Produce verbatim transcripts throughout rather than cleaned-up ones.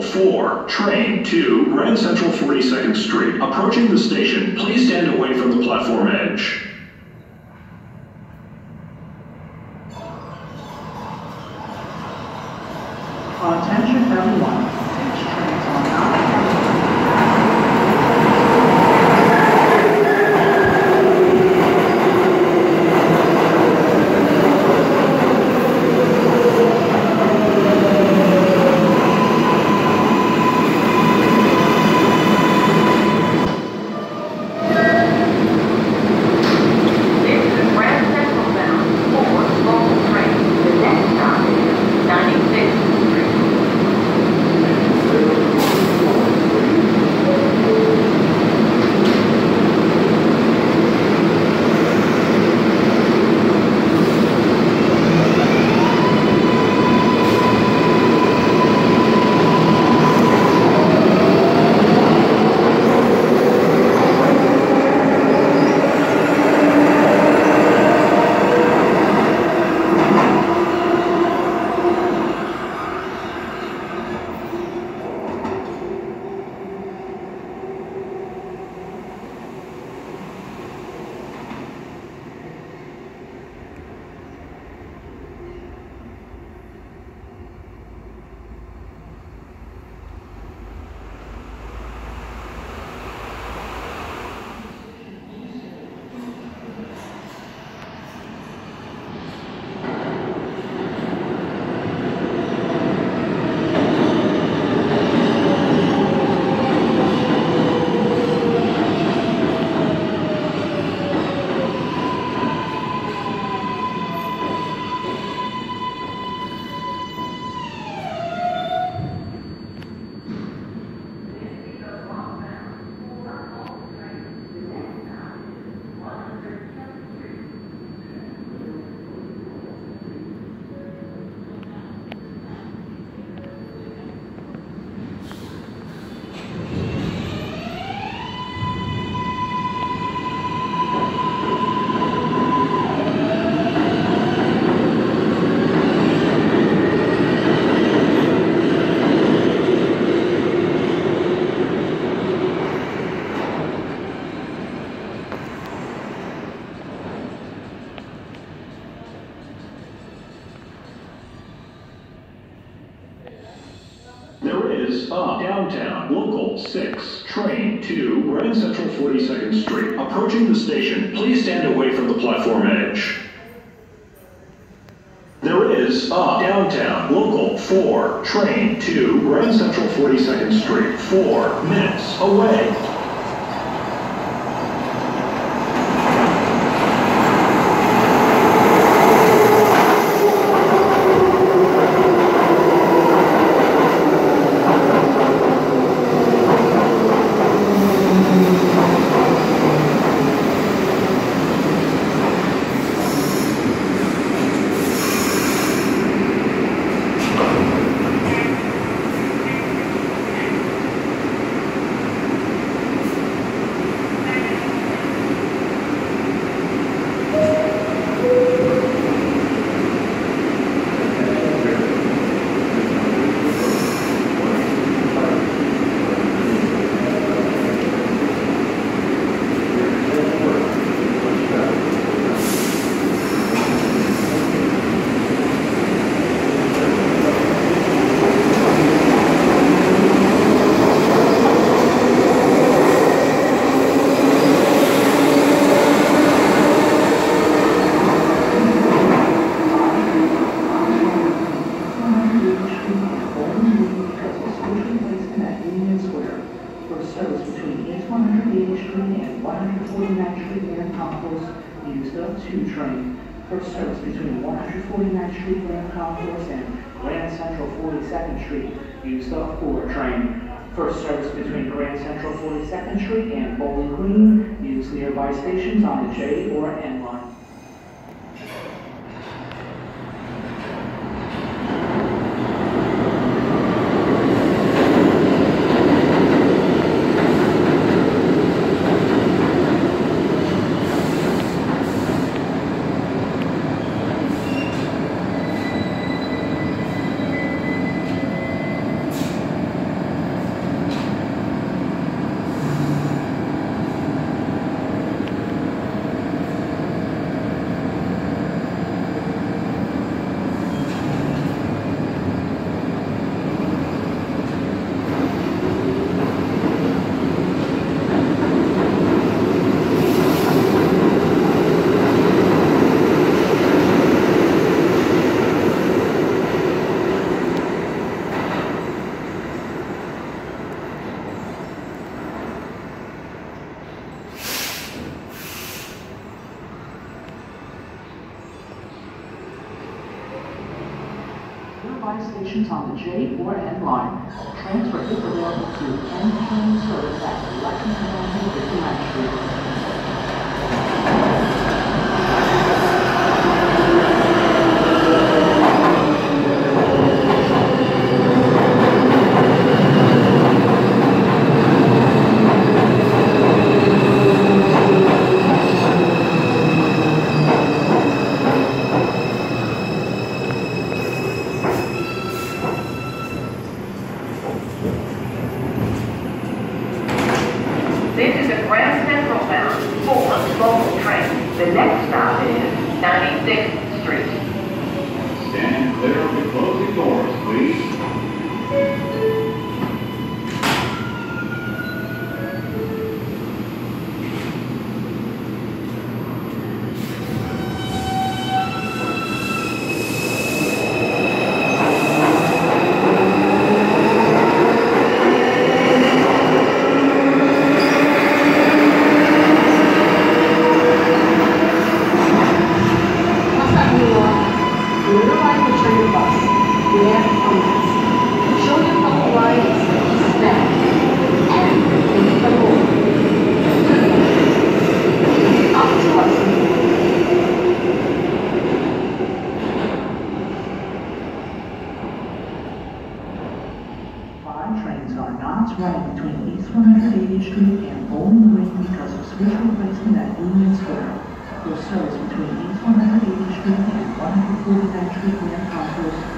four, train to Grand Central forty-second Street. Approaching the station, please stand away from the platform edge. Attention everyone, stage trains are now Up downtown, local six, train to Grand Central forty-second Street. Approaching the station, please stand away from the platform edge. There is up downtown, local four, train to Grand Central forty-second Street. Four minutes away. First service between one forty-ninth Street Grand Concourse and Grand Central forty-second Street. Use the four train. First service between Grand Central forty-second Street and Bowling Green. Use nearby stations on the J or N line. five stations on the J or N line. Transfer is available to N train service at Lexington Avenue, fifty-ninth Street. This is a Grand Central bound four local train. The next stop is ninety-sixth Street. Stand clear of the closing doors, please. Dianne Thompson. Show your couple lines, snap, and face the board. Up to us. Five trains are not running between East one hundred eightieth Street and Bowling Green because of switch replacement at Union Square. For service between East one hundred eightieth Street and one forty-ninth Street Grand Concourse.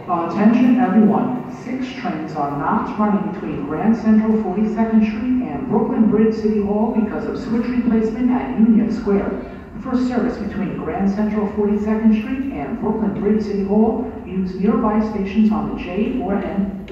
Attention everyone, six trains are not running between Grand Central forty-second Street and Brooklyn Bridge City Hall because of switch replacement at Union Square. The first service between Grand Central forty-second Street and Brooklyn Bridge City Hall use nearby stations on the J or N